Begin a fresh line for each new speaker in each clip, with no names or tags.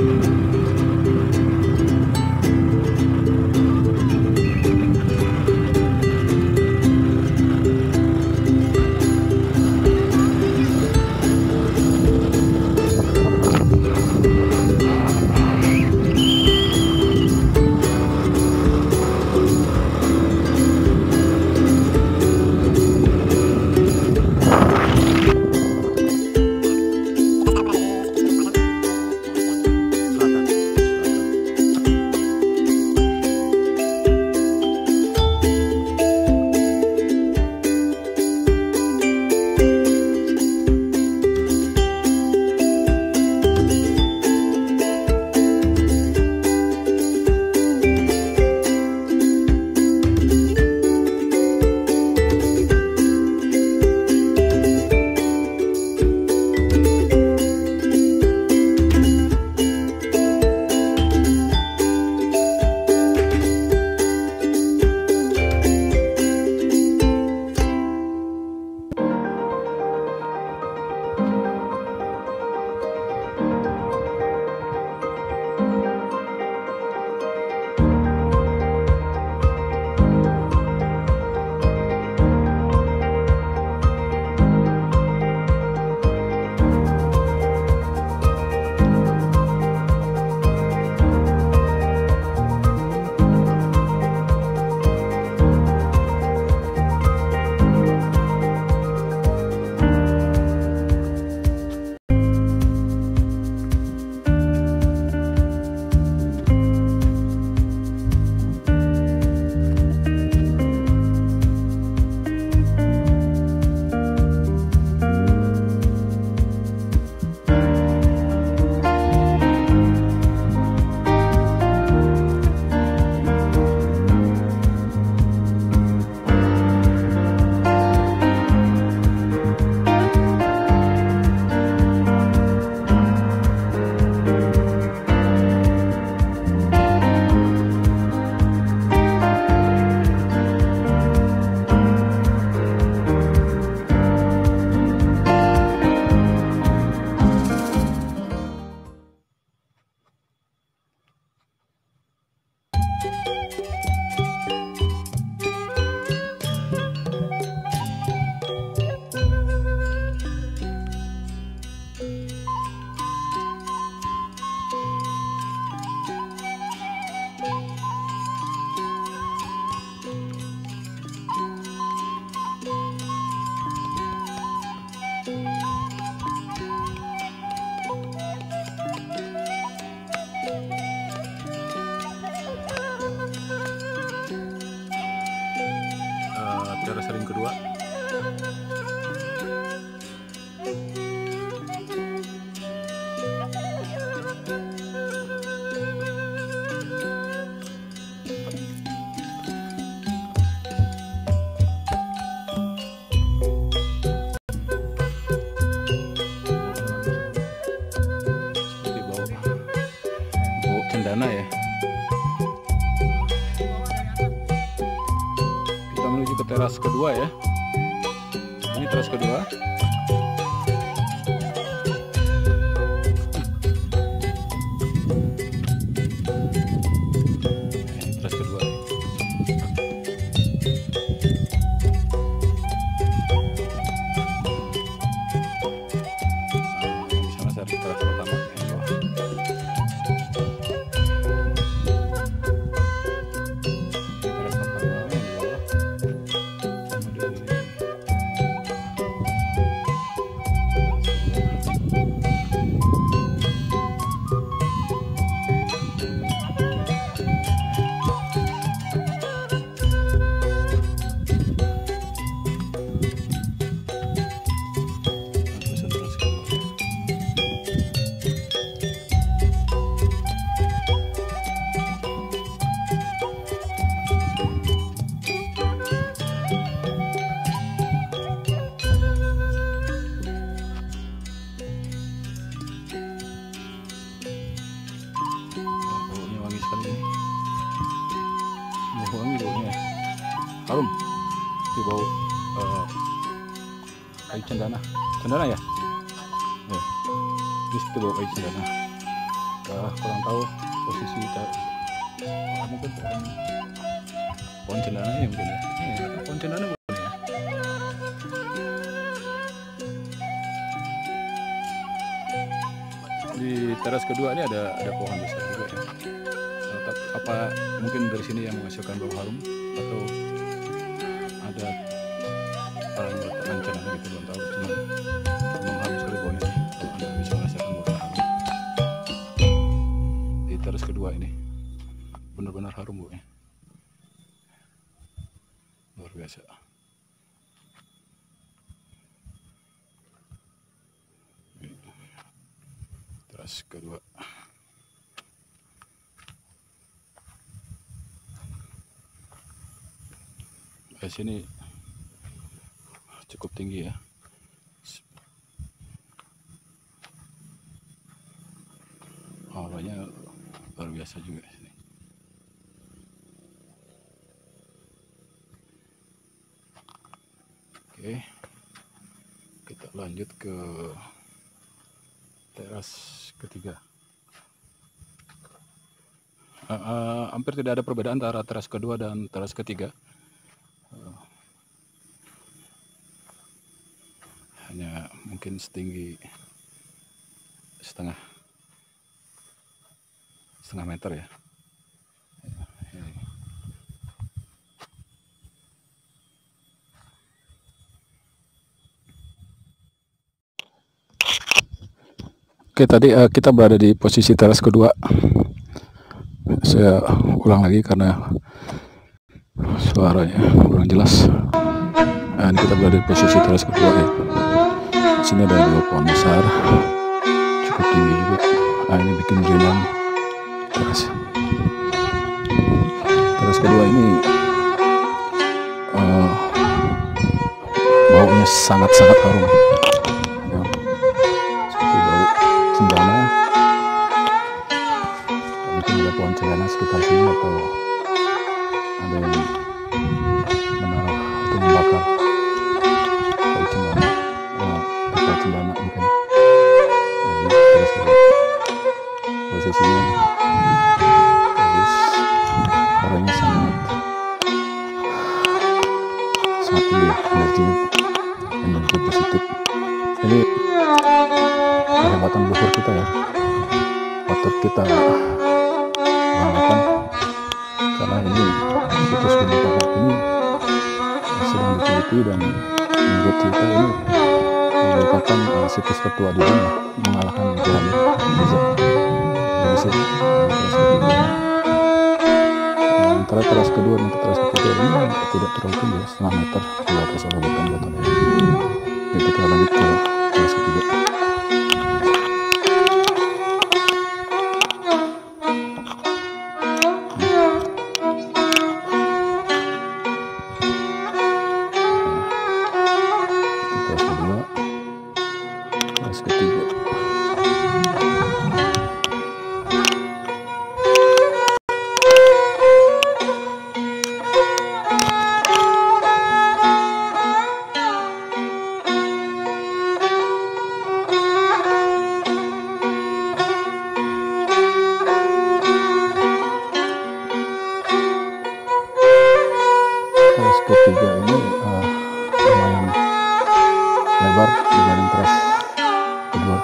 Teras ring kedua. Seperti bau cendana ya. Menuju ke teras kedua ya. Ini teras kedua. Ini teras kedua. Di sana saya teras pertama. Wangi baunya, harum, itu bau kayu cendana ya, ini seperti bau kayu cendana. kurang tahu posisi mungkin pohon cendana ya mungkin ya. Ini pohon cendana bukan ya. Di teras kedua ini ada pohon besar juga ya. Apa mungkin dari sini yang menghasilkan bau harum atau ada orang yang letakkan cendana gitu, belum tahu. Memang harum sekali baunya. Kalau Anda bisa merasakan bau harum di teras kedua ini, benar-benar harum baunya, luar biasa. Teras kedua. Di sini cukup tinggi ya. Hawanya luar biasa juga di sini. Oke, kita lanjut ke teras ketiga. Hampir tidak ada perbedaan antara teras kedua dan teras ketiga. Hanya mungkin setinggi setengah meter ya. Oke, tadi kita berada di posisi teras kedua. Saya ulang lagi karena suaranya kurang jelas. Nah, ini kita berada di posisi teras kedua ya. Di sini ada dua pohon besar, cukup tinggi juga. Nah, ini bikin rindang teras kedua ini. Baunya sangat-sangat harum. Cendana, mungkin ada pohon cendana sekitar sini atau ada yang menaruh atau membakar pohon cendana, bakar cendana mungkin. Ini terus posisinya bagus, warnanya sangat tinggi, energi positif. Jadi kehebatan luhur kita ya, patut kita banggakan karena ini situs Gunung Kakak ini sedang diteliti dan menurut kita ini merupakan situs tertua di dunia, mengalahkan piramid Giza. Dari sini antara teras kedua dan teras ketiga ini tidak terlalu tinggi, setengah meter di atas oleh batuan-batuan ini. Jadi kita lanjut ke teras ketiga. Ketiga ini lumayan lebar dibanding teras kedua.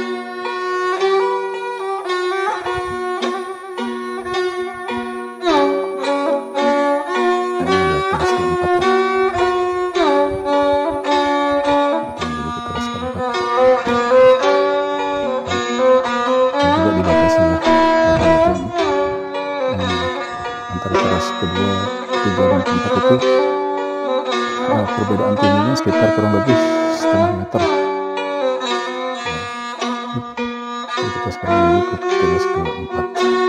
Ini udah teras keempat ya. Kita teras keempat. Ini juga dibatasi ya. Antara teras kedua, tiga dan keempat itu perbedaan tingginya sekitar kurang lebih setengah meter. Jadi kita sekarang menuju ke teras keempat.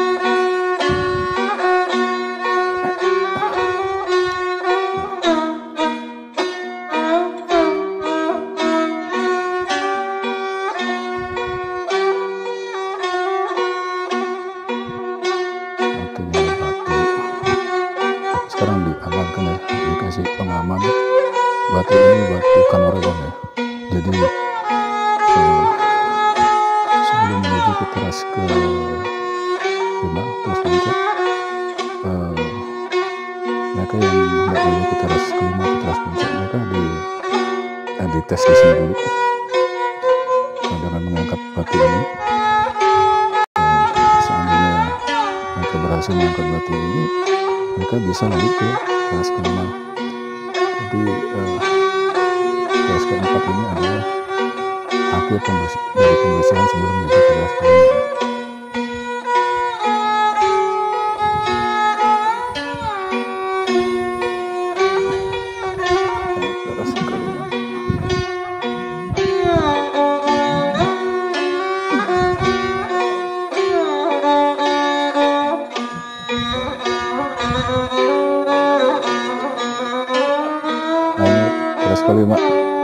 Oke, ini ada batu. Sekarang diamankan ya, dikasih pengaman. Batu ini batu Kanoregon ya. Jadi sebelum menuju ke memasuki teras ke 5 teras puncak, mereka yang hendak menuju teras ke-5 atau teras puncak, mereka dites di sini dulu dengan mengangkat batu ini. Seandainya mereka berhasil mengangkat batu ini, mereka bisa lanjut ke teras ke-5. Jadi teras ke-4 ini adalah akhir dari pembersihan sebelum menuju ke teras ke-5. Teras ke-5.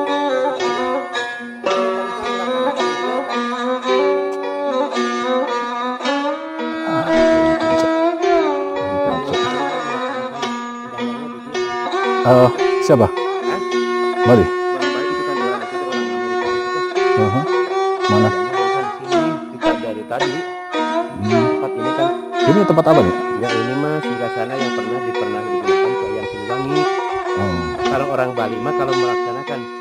Siapa? Bali? Mana?
Kita dari tadi. Tempat ini kan.
Ini tempat apa nih?
Ya ini mah singgah sana yang pernah digunakan ke Ayam Siliwangi. Kalau orang Bali mah kalau melaksanakan